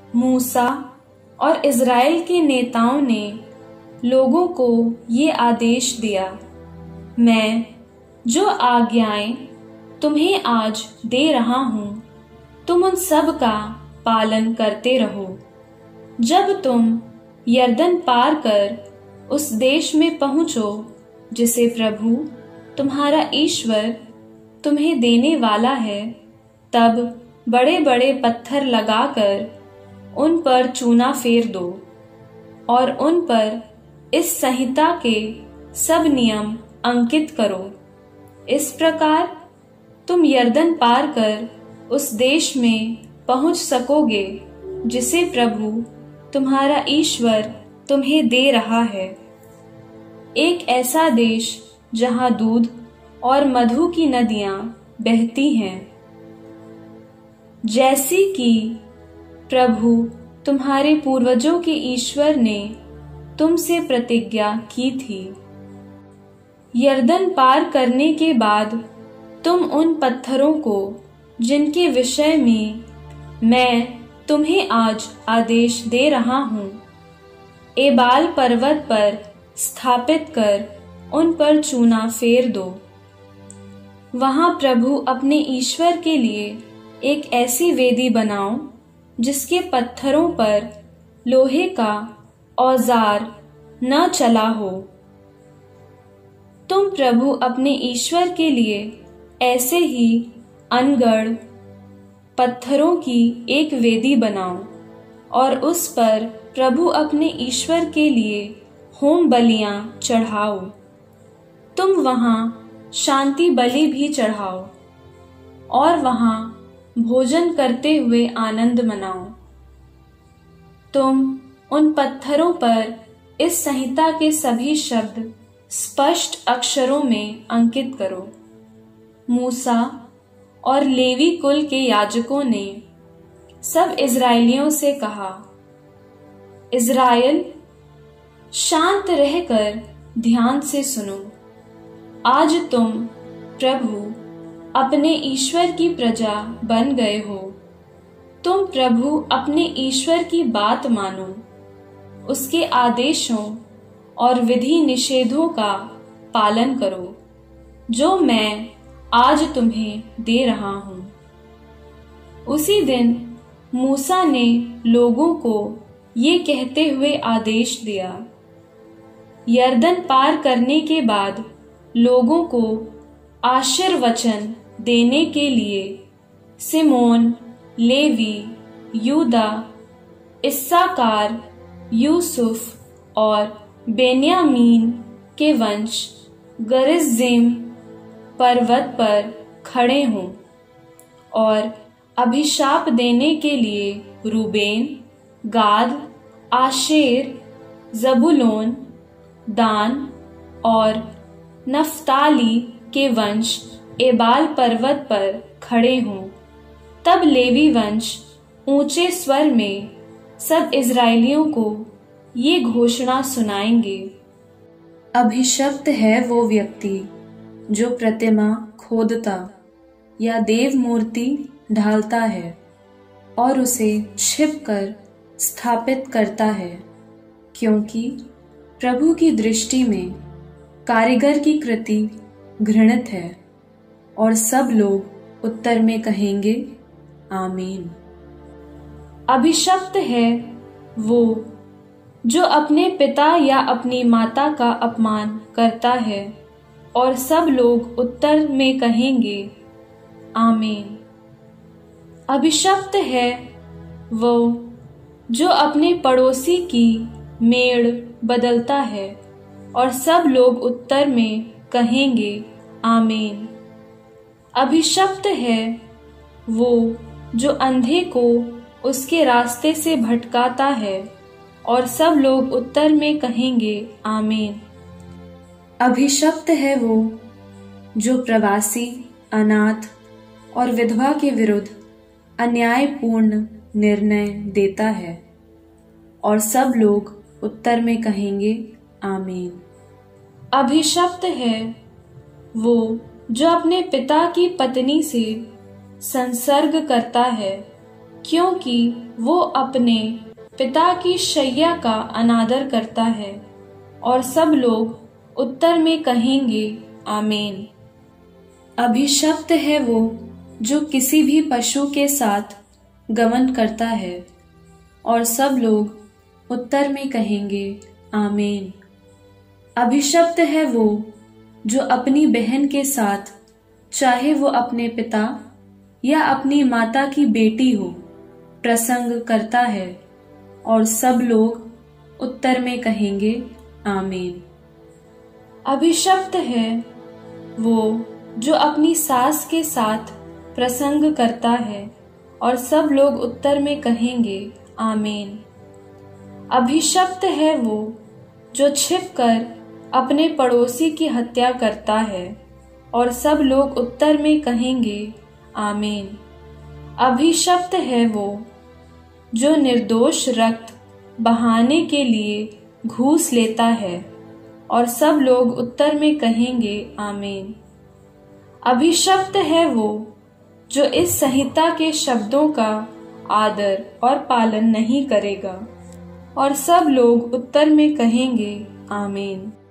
मूसा और इज़राइल के नेताओं ने लोगों को ये आदेश दिया, मैं जो आज्ञाएं तुम्हें आज दे रहा हूँ, तुम उन सब का पालन करते रहो। जब तुम यरदन पार कर उस देश में पहुँचो जिसे प्रभु तुम्हारा ईश्वर तुम्हें देने वाला है, तब बड़े बड़े पत्थर लगाकर उन पर चूना फेर दो और उन पर इस संहिता के सब नियम अंकित करो। इस प्रकार तुम यरदन पार कर उस देश में पहुंच सकोगे जिसे प्रभु तुम्हारा ईश्वर तुम्हें दे रहा है, एक ऐसा देश जहां दूध और मधु की नदियां बहती हैं, जैसी कि प्रभु तुम्हारे पूर्वजों के ईश्वर ने तुमसे प्रतिज्ञा की थी। यरदन पार करने के बाद तुम उन पत्थरों को जिनके विषय में मैं तुम्हें आज आदेश दे रहा हूँ, एबाल पर्वत पर स्थापित कर उन पर चूना फेर दो। वहां प्रभु अपने ईश्वर के लिए एक ऐसी वेदी बनाओ जिसके पत्थरों पर लोहे का औजार न चला हो। तुम प्रभु अपने ईश्वर के लिए ऐसे ही अनगढ़ पत्थरों की एक वेदी बनाओ और उस पर प्रभु अपने ईश्वर के लिए होम बलियां चढ़ाओ। तुम वहां शांति बलि भी चढ़ाओ और वहां भोजन करते हुए आनंद मनाओ। तुम उन पत्थरों पर इस संहिता के सभी शब्द स्पष्ट अक्षरों में अंकित करो। मूसा और लेवी कुल के याजकों ने सब इज़राइलियों से कहा, इज़राइल, शांत रहकर ध्यान से सुनो। आज तुम प्रभु अपने ईश्वर की प्रजा बन गए हो। तुम प्रभु अपने ईश्वर की बात मानो, उसके आदेशों और विधि निषेधों का पालन करो जो मैं आज तुम्हें दे रहा हूँ। उसी दिन मूसा ने लोगों को ये कहते हुए आदेश दिया, यरदन पार करने के बाद लोगों को आशीर्वचन देने के लिए सिमोन, लेवी, यूदा, इस्साकार, यूसुफ और बेन्यामीन के वंश गरिज़िम पर्वत पर खड़े हों और अभिशाप देने के लिए रूबेन, गाद, आशेर, जबूलून, दान और नफ्ताली के वंश एबाल पर्वत पर खड़े हों। तब लेवी वंश ऊंचे स्वर में सब इज़राइलियों को ये घोषणा सुनाएंगे, अभिशप्त है वो व्यक्ति जो प्रतिमा खोदता या देव मूर्ति ढालता है और उसे छिपकर स्थापित करता है, क्योंकि प्रभु की दृष्टि में कारीगर की कृति घृणित है। और सब लोग उत्तर में कहेंगे, आमीन। अभिशप्त है वो जो अपने पिता या अपनी माता का अपमान करता है। और सब लोग उत्तर में कहेंगे, आमीन। अभिशप्त है वो जो अपने पड़ोसी की मेड़ बदलता है। और सब लोग उत्तर में कहेंगे, आमीन। अभिशप्त है वो जो अंधे को उसके रास्ते से भटकाता है। और सब लोग उत्तर में कहेंगे, आमीन। अभिशप्त है वो जो प्रवासी, अनाथ और विधवा के विरुद्ध अन्यायपूर्ण निर्णय देता है। और सब लोग उत्तर में कहेंगे, आमीन। अभिशप्त है वो जो अपने पिता की पत्नी से संसर्ग करता है, क्योंकि वो अपने पिता की शैया का अनादर करता है। और सब लोग उत्तर में कहेंगे आमीन। अभिशप्त है वो जो किसी भी पशु के साथ गमन करता है। और सब लोग उत्तर में कहेंगे आमीन। अभिशप्त है वो जो अपनी बहन के साथ, चाहे वो अपने पिता या अपनी माता की बेटी हो, प्रसंग करता है। और सब लोग उत्तर में कहेंगे आमीन। अभिशप्त है वो जो अपनी सास के साथ प्रसंग करता है। और सब लोग उत्तर में कहेंगे आमीन। अभिशप्त है वो जो छिपकर अपने पड़ोसी की हत्या करता है। और सब लोग उत्तर में कहेंगे आमीन। अभिशप्त है वो जो निर्दोष रक्त बहाने के लिए घूस लेता है। और सब लोग उत्तर में कहेंगे आमीन। अभिशप्त है वो जो इस संहिता के शब्दों का आदर और पालन नहीं करेगा। और सब लोग उत्तर में कहेंगे आमीन।